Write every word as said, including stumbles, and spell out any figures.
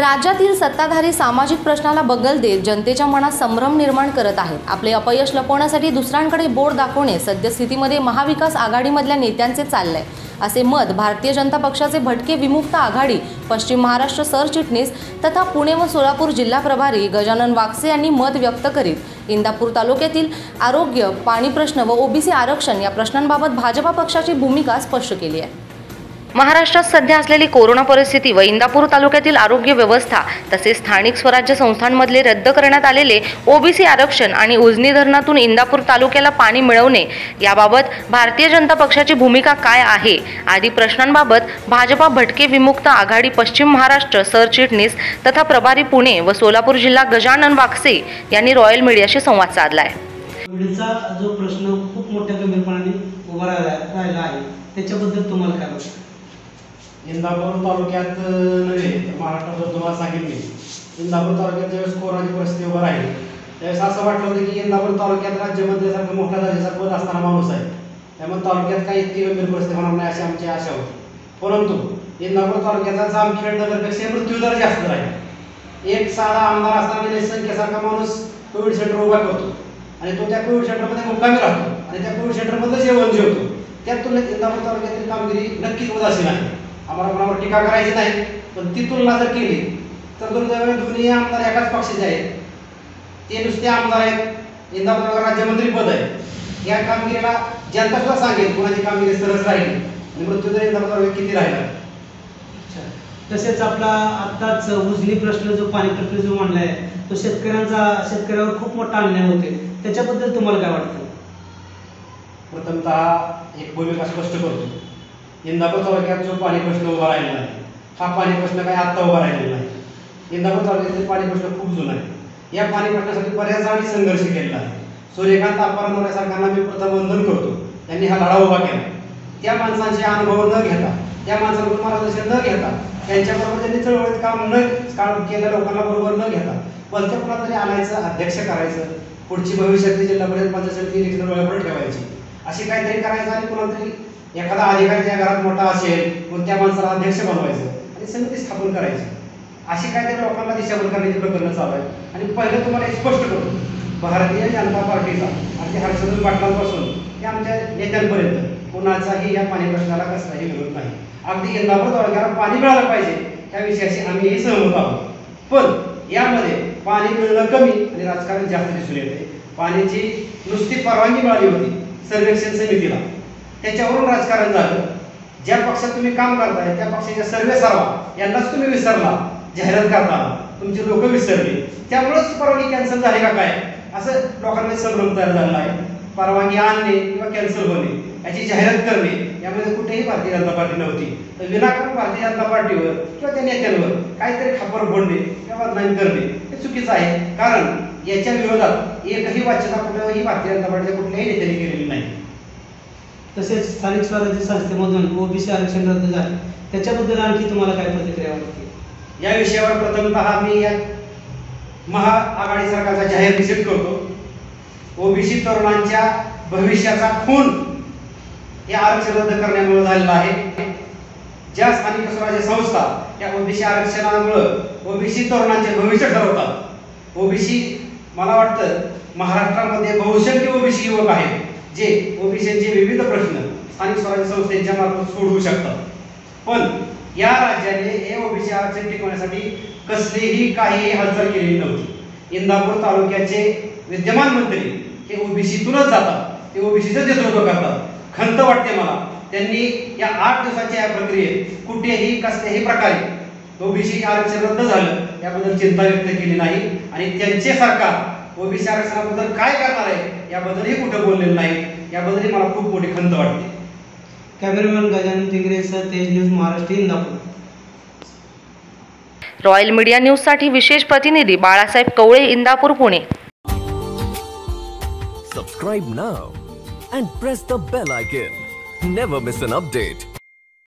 राज्यातील सत्ताधारी सामाजिक प्रश्नाला बगल देत जनतेच्या मनात संभ्रम निर्माण करत आहेत। आपले अपयश लपवण्यासाठी दुसऱ्यांकडे बोट दाखवणे सद्यस्थितीमध्ये महाविकास आघाडीमधल्या नेत्यांचे चालले आहे, असे मत भारतीय जनता पक्षाचे भटके विमुक्त आघाडी पश्चिम महाराष्ट्र सरचिटणीस तथा पुणे व सोलापूर जिल्हा प्रभारी गजानन वागसे यांनी मत व्यक्त करीत इंदापूर तालुक्यातील आरोग्य, पाणी प्रश्न व ओबीसी आरक्षण या प्रश्नांबाबत भाजपा पक्षाची भूमिका स्पष्ट केली आहे। महाराष्ट्रात सध्या असलेली कोरोना परिस्थिती व इंदापूर तालुक्यातील आरोग्य व्यवस्था तसेच स्थानिक स्वराज्य संस्थांमधले रद्द करण्यात आलेले ओबीसी आरक्षण आणि उजनी धरणातून इंदापूर तालुक्याला पाणी मिळवणे याबाबत भारतीय जनता पक्षाची भूमिका काय आहे आदी प्रश्नांबाबत भाजपा भटके विमुक्त आघाडी पश्चिम महाराष्ट्र सरचिटणीस तथा प्रभारी पुणे व सोलापूर जिल्हा गजानन वागसे यांनी रॉयल मीडियाशी संवाद साधला आहे। जो प्रश्न खूप मोठ्या गंभीरपणाने उभा राहिला आहे त्याच्याबद्दल तुम्हाला काय वाटतं? इंदापूर तालुक्यात नव्हे तर महाराष्ट्रात तुम्हाला सांगितले, इंदापूर तालुक्यात ज्यावेळेस कोरोनाची परिस्थिती उभा राहिली त्यावेळेस असं वाटलं होतं की इंदापूर तालुक्यात राज्यमंत्र्यासारखं मोठ्या दर्जाचा पद असताना माणूस आहे, त्यामुळे तालुक्यात काही इतकी गंभीर परिस्थिती होणार नाही अशी आमची आशा होती। परंतु इंदापूर तालुक्याचा जामखेड नगरपेक्षा मृत्यूदर जास्त राहील। एक साधा आमदार असताना संख्येसारखा माणूस कोविड सेंटर उभा करतो आणि तो त्या कोविड सेंटरमध्ये मुक्कामी राहतो आणि त्या कोविड सेंटरमधलं जेवण जेवतो, त्या तुलनेत इंदापूर तालुक्यातील कामगिरी नक्कीच उदासीन आहे। आम्हाला कोणावर टीका करायची नाही, पण ती तुलना जर केली तर दुर्दैवाने दोन्ही आमदार एकाच पक्षाचे आहेत, ते नुसते आमदार आहेत, इंदापूर राज्यमंत्री पद आहे। या कामगिरीला जनता सुद्धा सांगेल कोणाची कामगिरी सरस राहील आणि मृत्यूदर इंदापूर तालुक्यात किती राहिला। तसेच आपला आत्ताच उजनी प्रश्न जो पाणी प्रश्न जो मांडला आहे तो शेतकऱ्यांचा शेतकऱ्यावर खूप मोठा अन्याय होते, त्याच्याबद्दल तुम्हाला काय वाटतं? प्रथमतः एक भूमिका स्पष्ट करतो, इंदापूर तालुक्यात जो पाणी प्रश्न उभा राहिलेला आहे हा पाणी प्रश्न काही आत्ता उभा राहिलेला नाही। इंदापूर तालुक्यातील पाणी प्रश्न खूप जुना आहे। या पाणी प्रश्नासाठी बऱ्याच आम्ही संघर्ष केलेला आहे। सूर्यकांत अप्पारांवर सारख्यांना मी प्रथम वंदन करतो, त्यांनी हा लढा उभा केला। त्या माणसांचे अनुभव न घेता, त्या माणसांकडून मार्गदर्शन न घेता, त्यांच्याबरोबर त्यांनी चळवळीत काम न काम केलेल्या लोकांना बरोबर न घेता भलत्या कुणाला तरी आणायचं, अध्यक्ष करायचं, पुढची भविष्यातली जिल्हा परिषद पंचायत समिती इलेक्शन वेळेवर ठेवायची, अशी काहीतरी करायचं आणि कुणाला तरी एखादा अधिकारी ज्या घरात मोठा असेल मग त्या माणसाला अध्यक्ष बनवायचं आणि समिती स्थापन करायची, अशी काहीतरी लोकांना दिशाभूल करण्याची प्रकरण चालू आहे। आणि पहिलं तुम्हाला एक स्पष्ट करतो, भारतीय जनता पार्टीचा आणि हर्षवर्धन पाटलांपासून ते आमच्या नेत्यांपर्यंत कोणाचाही या पाणी प्रश्नाला कसलाही विरोध नाही। अगदी इंदापूर तालुक्याला पाणी मिळालं पाहिजे त्या विषयाशी आम्हीही सहमत आहोत, पण यामध्ये पाणी मिळणं कमी आणि राजकारण जास्त दिसून येते। पाण्याची नुसती परवानगी मिळाली होती सर्वेक्षण समितीला, त्याच्यावरून राजकारण झालं। ज्या पक्षात तुम्ही काम करताय त्या पक्षाच्या सर्वे सर्वा यांनाच तुम्ही विसरला, जाहिरात करताना तुमचे लोक विसरले, त्यामुळेच परवानगी कॅन्सल झाली का काय असं लोकांमध्ये संभ्रम तयार झाला आहे। परवानगी आणणे किंवा कॅन्सल होणे याची जाहिरात करणे यामध्ये कुठेही भारतीय जनता पार्टी नव्हती, तर विनाकारण भारतीय जनता पार्टीवर किंवा त्या नेत्यांवर काहीतरी खापर फोडणे किंवा बदनामी करणे हे चुकीचं आहे, कारण याच्या विरोधात एकही वाच्यता कुठल्याही भारतीय जनता पार्टीच्या कुठल्याही नेत्याने केलेली नाही। तसेच स्थानिक स्वराज्य संस्थेमधून ओबीसी आरक्षण रद्द झाले त्याच्याबद्दल आणखी तुम्हाला काय प्रतिक्रिया वाटते? या विषयावर प्रथमतः मी या महाआघाडी सरकारचा जाहीर निषेध करतो। ओबीसी तरुणांच्या भविष्याचा खून या आरक्षण रद्द करण्यामुळे झालेला आहे। ज्या स्थानिक स्वराज्य संस्था या ओबीसी आरक्षणामुळे ओबीसी तरुणांचे भविष्य ठरवतात। ओबीसी मला वाटतं महाराष्ट्रामध्ये बहुसंख्य ओबीसी युवक आहेत जे ओबीसीचे विविध प्रश्न स्थानिक स्वराज्य संस्थेच्या मार्फत सोडवू शकतात, पण या राज्याने हे ओबीसी आरक्षण टिकवण्यासाठी कसलीही काही हालचाल केलेली नव्हती। इंदापूर तालुक्याचे विद्यमान मंत्री हे ओबीसीतूनच जातात, ते ओबीसीचं नेतृत्व करतात। खंत वाटते मला त्यांनी या आठ दिवसाच्या या प्रक्रियेत कुठेही कसल्याही प्रकारे ओबीसी आरक्षण रद्द झालं याबद्दल चिंता व्यक्त केली नाही आणि त्यांचे सरकार ओबीसी आरक्षणाबद्दल काय करणार आहे याबद्दलही कुठं बोललेलं नाही, याबद्दल मला खूप मोठी खंत वाटते। कॅमेरामॅन गजानन तिंगरेसह Tej news Maharashtra Indapur. Royal media news साठी विशेष प्रतिनिधी Balasaheb Kavale, Indapur, Pune. Subscribe now and press the bell icon. Never miss an update.